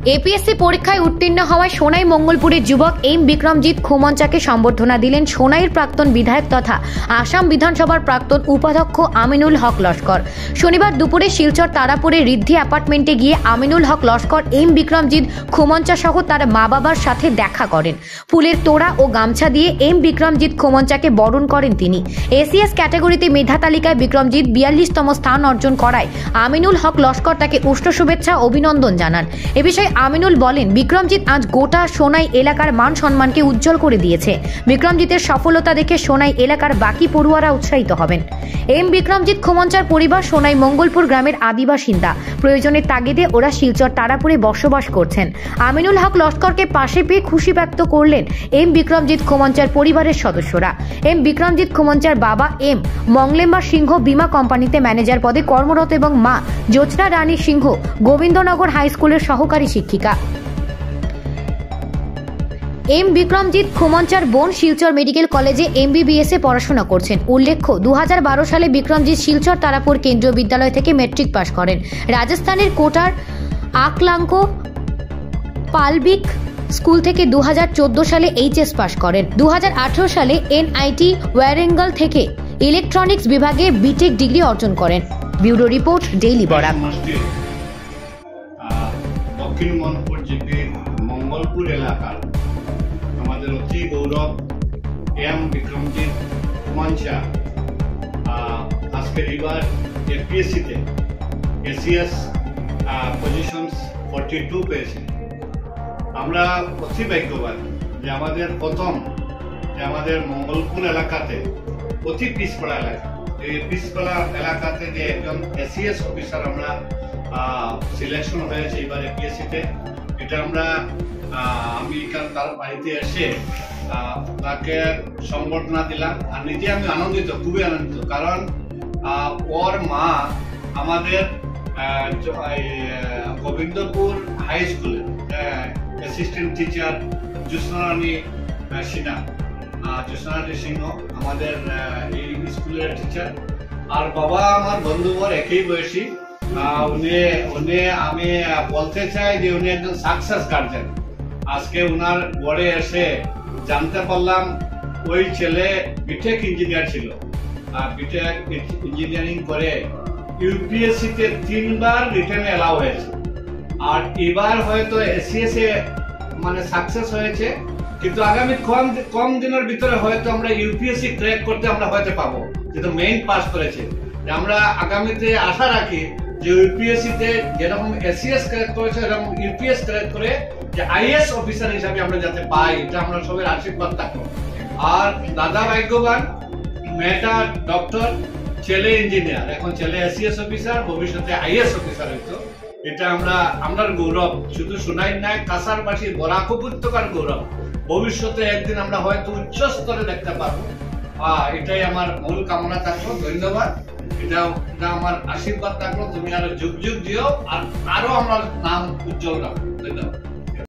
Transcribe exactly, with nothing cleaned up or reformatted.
APS-C পরীক্ষায় উত্তীর্ণ হওয়ায় সোনাই মঙ্গলপুরের যুবক এম বিক্রমজিৎ খুমঞ্চাকে সম্বর্ধনা দিলেন সোনাইয়ের প্রাক্তন বিধায়ক তথা আসাম বিধানসভার প্রাক্তন উপাধ্যক্ষ আমিনুল হক লস্কর। শনিবার দুপুরে শিলচর তারাপুরে ঋদ্ধি অ্যাপার্টমেন্টে গিয়ে আমিনুল হক লস্কর এম বিক্রমজিৎ খুমঞ্চা সহ তার মা বাবার সাথে দেখা করেন। ফুলের তোড়া ও গামছা দিয়ে এম বিক্রমজিৎ খুমঞ্চাকে বরণ করেন তিনি। এসিএস ক্যাটাগরিতে মেধা তালিকায় বিক্রমজিৎ বিয়াল্লিশতম স্থান অর্জন করায় আমিনুল হক লস্কর তাকে উষ্ণ শুভেচ্ছা অভিনন্দন জানান। এ বিষয়ে আমিনুল বলেন, বিক্রমজিৎ আজ গোটা সোনাই এলাকার মান সম্মানকে উজ্জ্বল করে দিয়েছে। বিক্রমজিতের সফলতা দেখে সোনাই এলাকার বাকি পড়ুয়ারা উৎসাহিত হবেন। এম বিক্রমজিৎ খুমঞ্চার পরিবার সোনাই মঙ্গলপুর গ্রামের আদিবাসিন্দা। প্রয়োজনের তাগিদে ওরা শিলচর তারাপুরে বসবাস করছেন। আমিনুল হক লস্করকে পাশে পেয়ে খুশি ব্যক্ত করলেন এম বিক্রমজিৎ খুমঞ্চার পরিবারের সদস্যরা। এম বিক্রমজিৎ খুমঞ্চার বাবা এম মংলেম্বা সিংহ বিমা কোম্পানিতে ম্যানেজার পদে কর্মরত এবং মা জ্যোৎস্না রানী সিংহ গোবিন্দনগর হাই স্কুলের সহকারী শিক্ষিকা। এম বিক্রমজিৎ খুমঞ্চার বোন শিলচর মেডিকেল কলেজে এমবিবিএস এ পড়াশোনা করছেন। উল্লেখ্য, দু হাজার বারো সালে বিক্রমজিৎ শিলচর তারাপুর কেন্দ্রীয় বিদ্যালয় থেকে ম্যাট্রিক পাশ করেন। রাজস্থানের কোটার আকলাঙ্ক পালবিক স্কুল থেকে দু হাজার চোদ্দ সালে এইচএস পাশ করেন। দু হাজার আঠারো সালে এনআইটি ওয়ারেঙ্গল থেকে ইলেকট্রনিক্স বিভাগে বিটেক ডিগ্রি অর্জন করেন। Bureau report, daily Barak. Dakshin Monpur GP Mangalpur এলাকার আমাদের অতি গৌরব এম বিক্রমজিৎ খুমঞ্চা আজকের এবার এপিএসসিতে এসিএস পজিশনস ফর্টি টু পেয়েছে। আমরা অতি ভাগ্যবান যে আমাদের প্রথম যে আমাদের মঙ্গলপুর এলাকাতে অতি পিছপড়া এলাকা, এই পিছপড়া এলাকাতে যে একজন এসিএস অফিসার আমরা সিলেকশন হয়েছে এবার এপিএসসিতে। এটা আমরা আমি তার বাড়িতে এসে তাকে সম্বর্ধনা দিলাম আর নিজে আমি আনন্দিত, খুবই আনন্দিত, কারণ ওর মা আমাদের গোবিন্দপুর হাই স্কুলের অ্যাসিস্ট্যান্ট টিচার জ্যোৎস্না রানী সিনহা জ্যোৎস্না রানী সিংহ আমাদের এই স্কুলের টিচার। আর বাবা আমার বন্ধুবর একই বয়সী। উনি উনি আমি বলতে চাই যে উনি একজন সাকসেস গার্জেন। আজকে উনার বড়ে এসে জানতে পারলাম ওই ছেলে বিটেক ইঞ্জিনিয়ার ছিল, বিটেক ইঞ্জিনিয়ারিং করে ইউপিএসসি তে তিনবার রিটেনে এলাও হয়েছে। আর এবার হয়তো এসিএস এ মানে সাকসেস হয়েছে, কিন্তু আগামী কম কম দিনের ভিতরে হয়তো আমরা ইউপিএসসি ক্র্যাক করতে আমরা হয়তো পাবো, যেহেতু মেইন পাস করেছে। আমরা আগামীতে আশা রাখি যে ইউপিএসসি তে যেরকম এসিএস ক্র্যাক করেছে এরকম ইউপিএস ক্র্যাক করে যে আইএস অফিসার হিসাবে আমরা যাতে পাই, এটা আমরা সবাই আশীর্বাদ থাকবো। আর দাদা ভাগ্যবান, মেয়েটা ডক্টর, ছেলে ইঞ্জিনিয়ার, এখন ছেলে এসিএস অফিসার, ভবিষ্যতে আইএস অফিসার হইতো। এটা আমরা আমরার গৌরব, শুধু সোনাই নাই কাছারবাসীর বরাক উপত্যকার গৌরব। ভবিষ্যতে একদিন আমরা হয়তো উচ্চ স্তরে দেখতে পারবো। আহ এটাই আমার মূল কামনা থাকলো। ধন্যবাদ। এটা এটা আমার আশীর্বাদ থাকলো, তুমি আরো যুগ যুগ দিও আর আরো আমার নাম উজ্জ্বল রাখো। ধন্যবাদ।